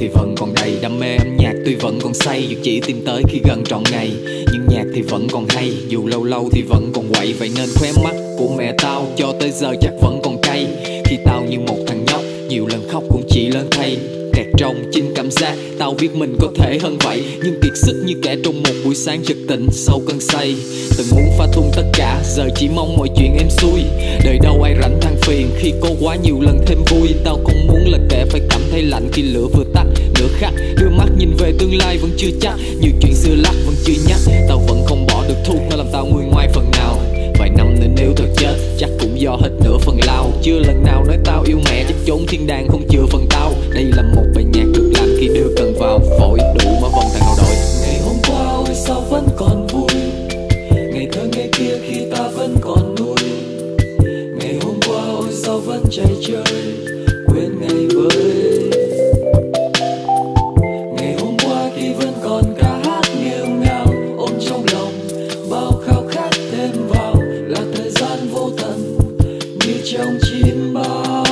thì vẫn còn đầy. Đam mê âm nhạc tuy vẫn còn say, dù chỉ tìm tới khi gần trọn ngày. Nhưng nhạc thì vẫn còn hay, dù lâu lâu thì vẫn còn quậy. Vậy nên khóe mắt của mẹ tao cho tới giờ chắc vẫn còn cay. Khi tao như một thằng nhóc, nhiều lần khóc cũng chỉ lớn thay. Kẹt trong chính cảm giác, tao biết mình có thể hơn vậy. Nhưng kiệt sức như kẻ trong một buổi sáng chợt tỉnh sau cơn say. Từng muốn phá tung tất cả, giờ chỉ mong mọi chuyện êm xuôi. Đời đâu ai rảnh than phiền khi có quá nhiều lần thêm vui. Tao không muốn là kẻ phải cảm thấy lạnh khi lửa vừa tắt nửa khắc. Đưa mắt nhìn về tương lai vẫn chưa chắc, nhiều chuyện xưa lắc vẫn chưa nhắc. Tao vẫn không bỏ được thuốc, nó làm tao nguôi ngoai phần nào. Vài năm nữa nếu thật chết, chắc cũng do hết nửa phần lao. Chưa lần nào nói tao yêu mẹ, chắc chốn thiên đàng không chừa phần tao. Đây là một bài nhạc được làm khi đưa cần vào phổi, đủ mở vòng thằng nào đội. Ngày hôm qua ôi sao vẫn còn vui, ngày thơ ngày kia khi ta vẫn còn nuôi. Ngày hôm qua ôi sao vẫn chạy chơi, quên ngày với. Ngày hôm qua khi vẫn còn ca hát nghêu ngao, ôm trong lòng bao khao khát thêm vào. Là thời gian vô tận như trong chim bao.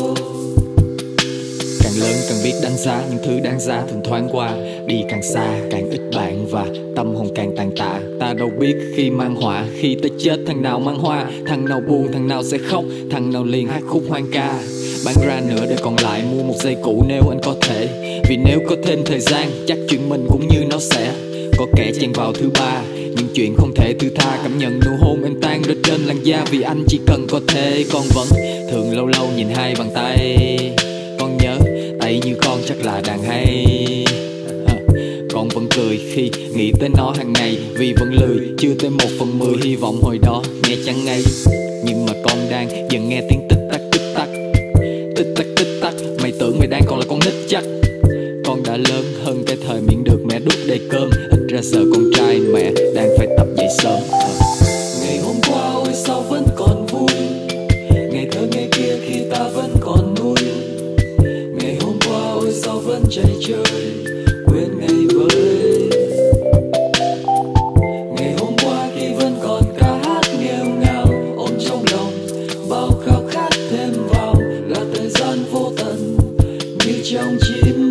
Càng lớn càng biết đánh giá, những thứ đáng giá thường thoáng qua. Đi càng xa càng ít bạn và tâm hồn càng tàn tạ. Ta đâu biết khi mang họa, khi ta chết thằng nào mang hoa. Thằng nào buồn thằng nào sẽ khóc, thằng nào liền hát khúc hoang ca. Bán ra nửa đời còn lại, mua một giây cũ nếu anh có thể. Vì nếu có thêm thời gian, chắc chuyện mình cũng như nó sẽ có kẻ chen vào thứ ba. Nhưng chuyện không thể thứ tha, cảm nhận nụ hôn em tan rơi trên làn da. Vì anh chỉ cần có thể, con vẫn thường lâu lâu nhìn hai bàn tay. Con nhớ tay như con chắc là đàn hay. Con vẫn cười khi nghĩ tới nó hàng ngày. Vì vẫn lười, chưa tới 1/10 hy vọng hồi đó nghe chẳng ngay. Nhưng mà con đang dần nghe tiếng tích tắc tích tắc, tích tắc tích tắc. Mày tưởng mày đang còn là con nít chắc. Con đã lớn hơn cái thời miệng được mẹ đút đầy cơm. Ít ra sợ con trai mẹ đang phải tập dậy sớm. Ngày hôm qua ôi sao vẫn còn vui, ngày thơ ngày kia khi ta vẫn còn nuôi. Ngày hôm qua ôi sao vẫn chạy chơi, quên ngày với. Ngày hôm qua khi vẫn còn ca hát nghêu ngao, ôm trong lòng bao khao khát thêm vào. Là thời gian vô tận như trong chim